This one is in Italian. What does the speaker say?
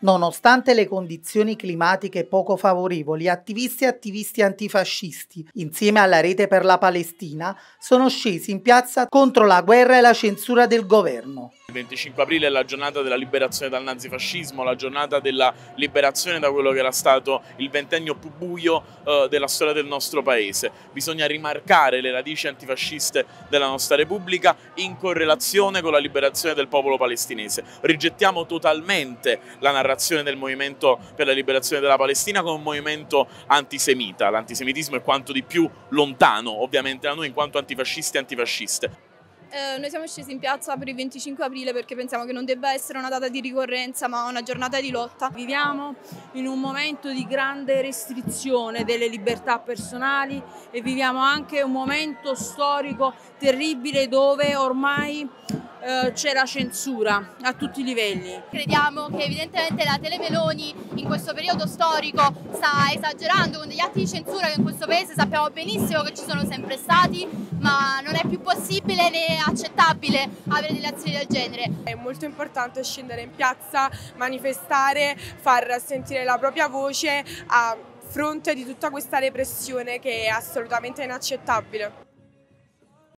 Nonostante le condizioni climatiche poco favorevoli, attivisti e attivisti antifascisti, insieme alla Rete per la Palestina, sono scesi in piazza contro la guerra e la censura del governo. Il 25 aprile è la giornata della liberazione dal nazifascismo, la giornata della liberazione da quello che era stato il ventennio più buio della storia del nostro paese. Bisogna rimarcare le radici antifasciste della nostra Repubblica in correlazione con la liberazione del popolo palestinese. Rigettiamo totalmente la narrazione del movimento per la liberazione della Palestina come un movimento antisemita. L'antisemitismo è quanto di più lontano, ovviamente, da noi in quanto antifascisti e antifasciste. Noi siamo scesi in piazza per il 25 aprile perché pensiamo che non debba essere una data di ricorrenza ma una giornata di lotta. Viviamo in un momento di grande restrizione delle libertà personali e viviamo anche un momento storico terribile dove ormai c'è la censura a tutti i livelli. Crediamo che evidentemente la Tele Meloni in questo periodo storico sta esagerando con degli atti di censura che in questo paese sappiamo benissimo che ci sono sempre stati, ma non è più possibile né accettabile avere delle azioni del genere. È molto importante scendere in piazza, manifestare, far sentire la propria voce a fronte di tutta questa repressione che è assolutamente inaccettabile.